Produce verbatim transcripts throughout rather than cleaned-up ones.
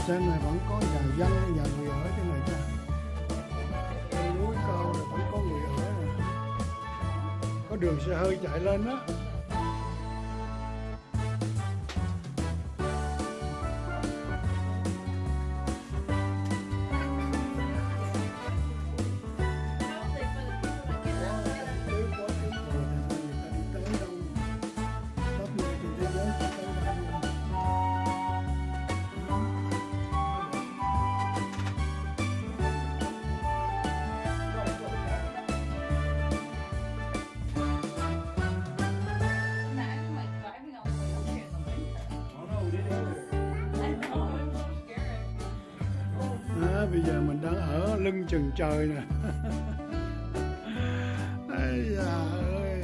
Trên này vẫn có nhà dân, nhà người ở trên này cha. Trên núi cao này vẫn có người ở này. Có đường xe hơi chạy lên đó. À, bây giờ mình đang ở lưng chừng trời nè. Ây da ơi.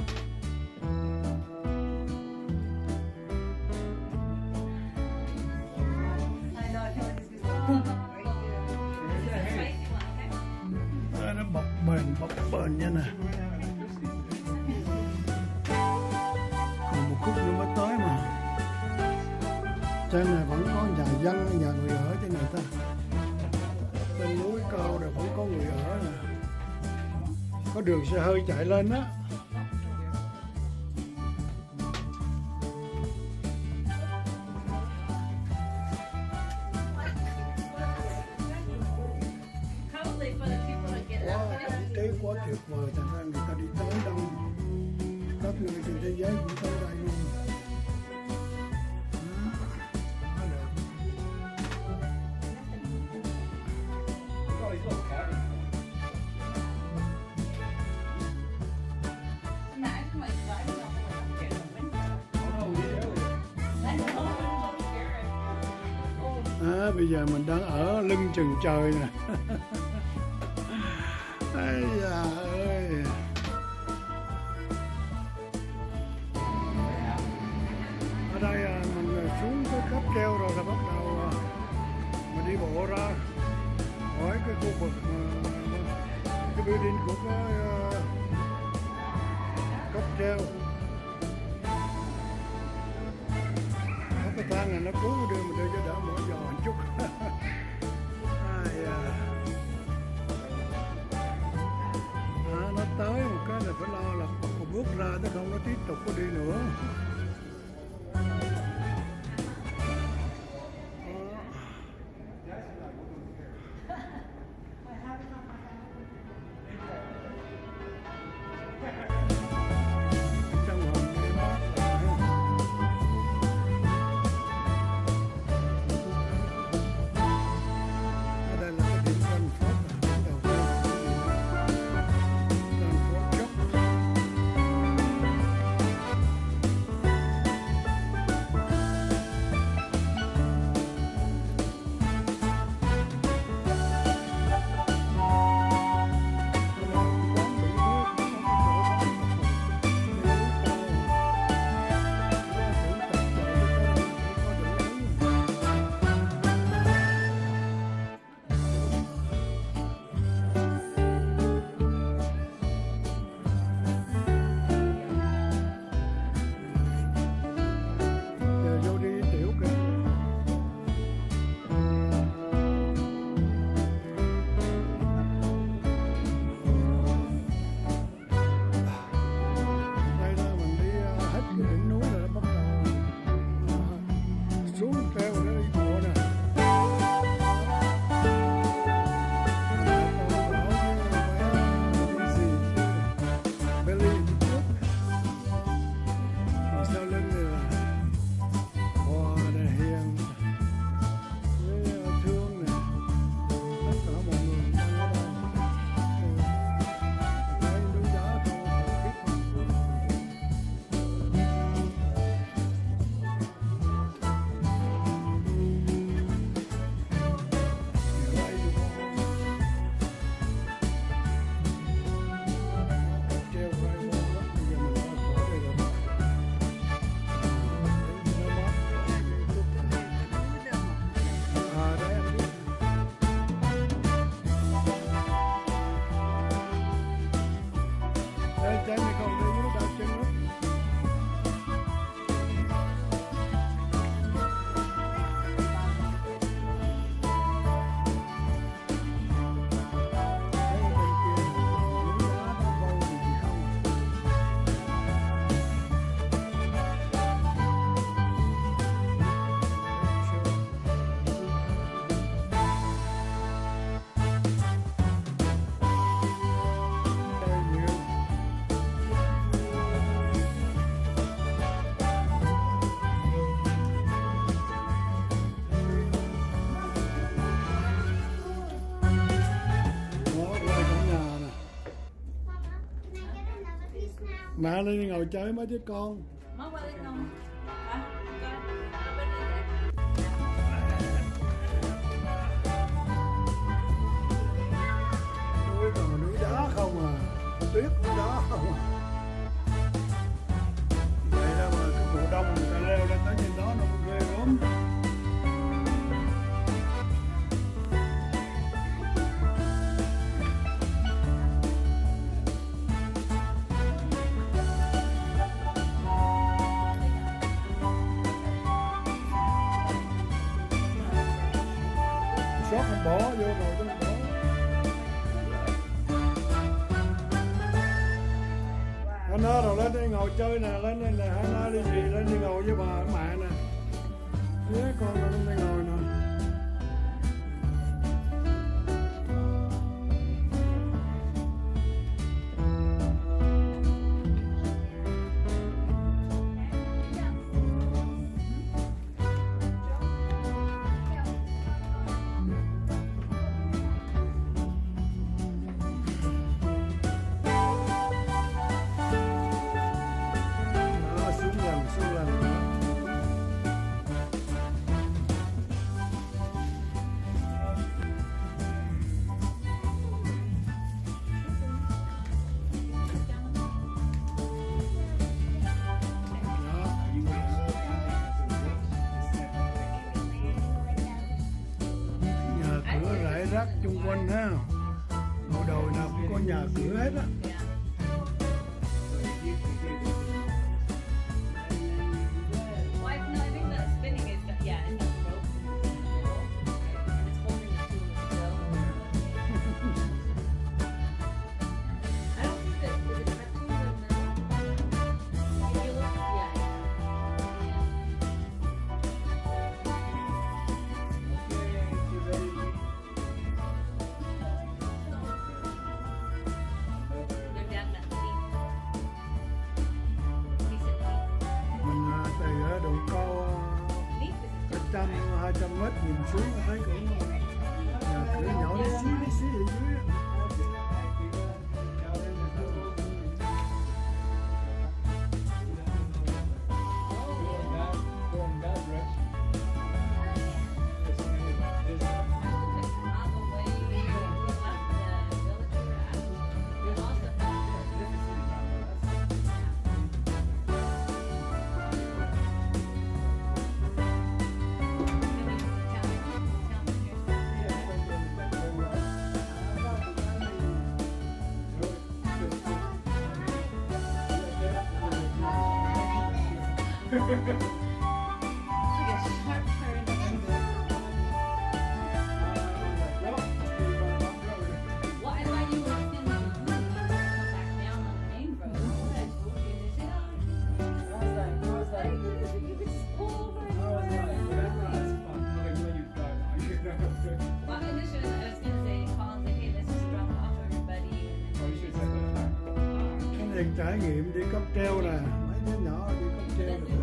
À, nó bập bềnh bập bềnh nha nè. Còn một khúc nữa mới tới mà. Trên này vẫn có nhà dân, nhà người ở trên này ta. Trên núi cao rồi vẫn có người ở nè. Có đường xe hơi chạy lên đó. Wow, thế quá tuyệt vời, thành ra người ta đi tới đâu các nơi trên thế giới cũng tới đây luôn. À, bây giờ mình đang ở lưng chừng trời nè. Ây da ơi. Ở đây à, mình xuống cái cáp treo rồi là bắt đầu à, mình đi bộ ra khỏi cái khu vực mà, cái building của cái uh, cáp treo. Cái thang này nó cứu đưa mình đưa cho đỡ mỗi giò một chút. Ai à. À, nó tới một cái là phải lo là một bước ra chứ không nó tiếp tục có đi nữa. Mẹ đi ngồi chơi mấy đứa con. Má qua đây không? Hả? Bên đây đây. Núi còn núi đá không à, tuyết núi đá không à. Vậy đó mà cái mùa đông người ta leo lên tới trên đó nó cũng ghê gớm. Xót không bỏ vô rồi tôi bỏ. Hana rồi lên đây ngồi chơi nè, lên đây nè, Hana đi gì lên đi ngồi với bà mẹ nè. Thế con rồi lên đây ngồi nè. Rác chung quanh ha, ngôi đồi nào cũng có nhà cửa hết á. Độ cao trăm hai trăm mét nhìn xuống thấy cũng nhà cửa nhỏ tí xíu tí xíu ở dưới. It's like a sharp turn. Well, I thought you were still in the blue. You come back down on the main road. I told you. They said, oh, I was like, I was like, you could just pull over and I was like, over. that's fun. Like when you drive, you know. Well, initially I was going to say, call and say, hey, let's just drop off everybody. Or you should say that. Cái này trải nghiệm đi cáp treo nè, mấy đứa nhỏ đi cáp treo được.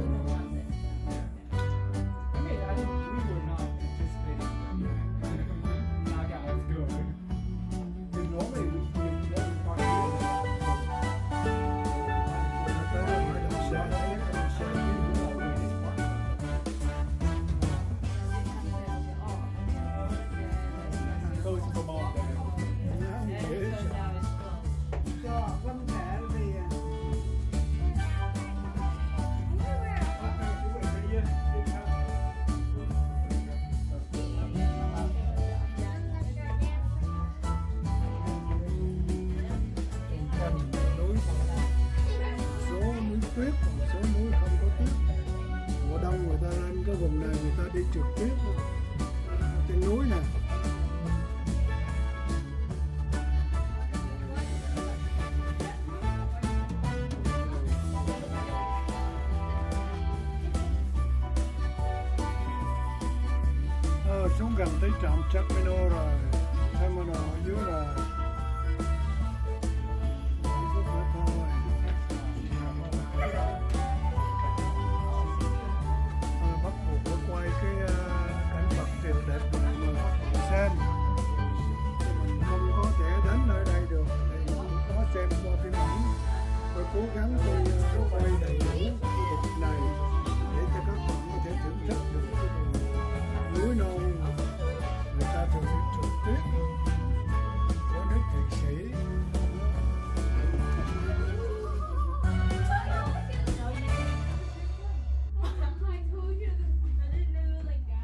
Tuyết, một số núi không có tuyết. Mùa đông người ta lên cái vùng này người ta đi trượt tuyết trên núi nè. Ờ, xuống gần tới trạm Terminal rồi, Terminal ở dưới rồi. Cố gắng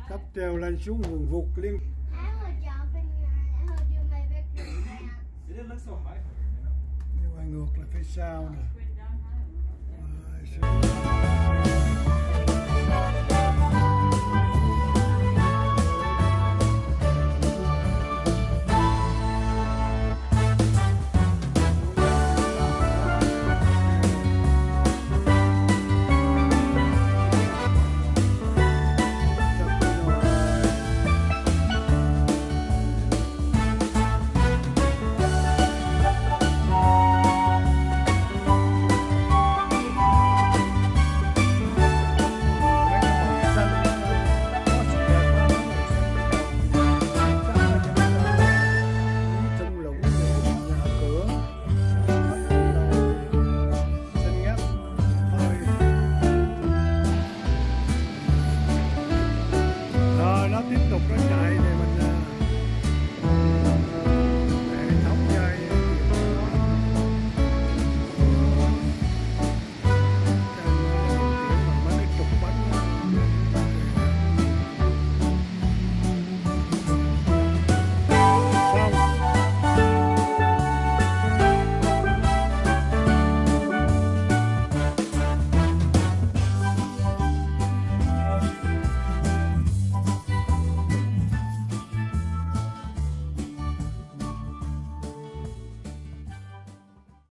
cáp treo lên xuống vùng vụt liên. I heard jumping and I heard you my victory dance. It didn't look so high for you, you know. Nhưng mà ngược là phía sau nè. Straight down high. Rồi,